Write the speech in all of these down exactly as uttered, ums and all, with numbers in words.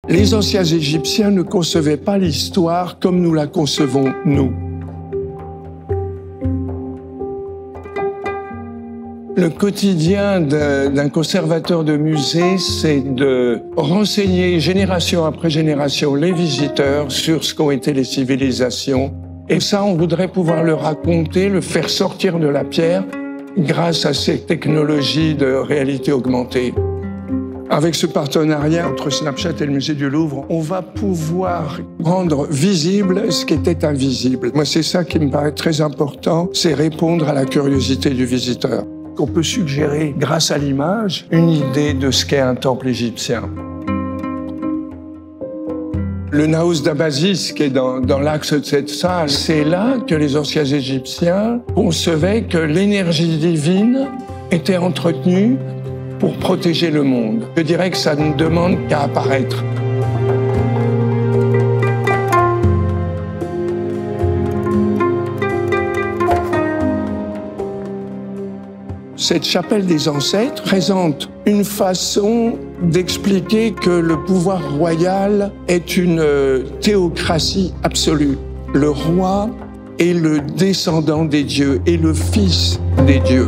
Les anciens Égyptiens ne concevaient pas l'histoire comme nous la concevons, nous. Le quotidien d'un conservateur de musée, c'est de renseigner génération après génération les visiteurs sur ce qu'ont été les civilisations. Et ça, on voudrait pouvoir le raconter, le faire sortir de la pierre grâce à ces technologies de réalité augmentée. Avec ce partenariat entre Snapchat et le musée du Louvre, on va pouvoir rendre visible ce qui était invisible. Moi, c'est ça qui me paraît très important, c'est répondre à la curiosité du visiteur. On peut suggérer, grâce à l'image, une idée de ce qu'est un temple égyptien. Le Naos d'Amasis, qui est dans, dans l'axe de cette salle, c'est là que les anciens Égyptiens concevaient que l'énergie divine était entretenue pour protéger le monde. Je dirais que ça ne demande qu'à apparaître. Cette chapelle des ancêtres présente une façon d'expliquer que le pouvoir royal est une théocratie absolue. Le roi est le descendant des dieux, est le fils des dieux.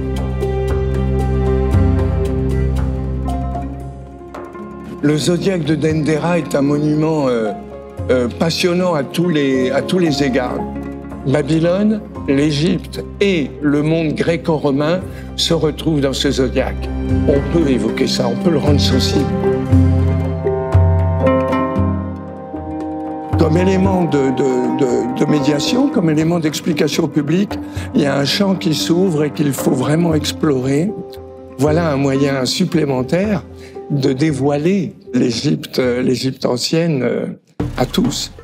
Le zodiaque de Dendera est un monument euh, euh, passionnant à tous les, à tous les égards. Babylone, l'Égypte et le monde gréco-romain se retrouvent dans ce zodiaque. On peut évoquer ça, on peut le rendre sensible. Comme élément de, de, de, de médiation, comme élément d'explication publique, il y a un champ qui s'ouvre et qu'il faut vraiment explorer. Voilà un moyen supplémentaire de dévoiler l'Égypte, l'Égypte ancienne à tous.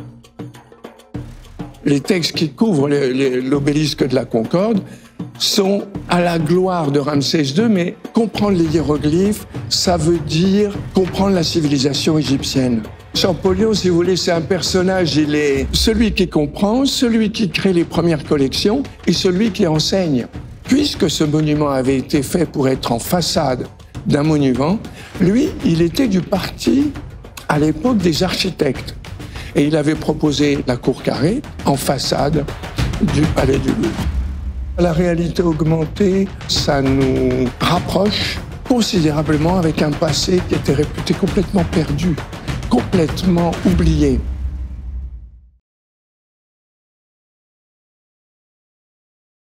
Les textes qui couvrent l'obélisque de la Concorde sont à la gloire de Ramsès deux, mais comprendre les hiéroglyphes, ça veut dire comprendre la civilisation égyptienne. Champollion, si vous voulez, c'est un personnage, il est celui qui comprend, celui qui crée les premières collections et celui qui enseigne. Puisque ce monument avait été fait pour être en façade d'un monument, lui, il était du parti, à l'époque, des architectes. Et il avait proposé la cour carrée en façade du palais du Louvre. La réalité augmentée, ça nous rapproche considérablement avec un passé qui était réputé complètement perdu, complètement oublié.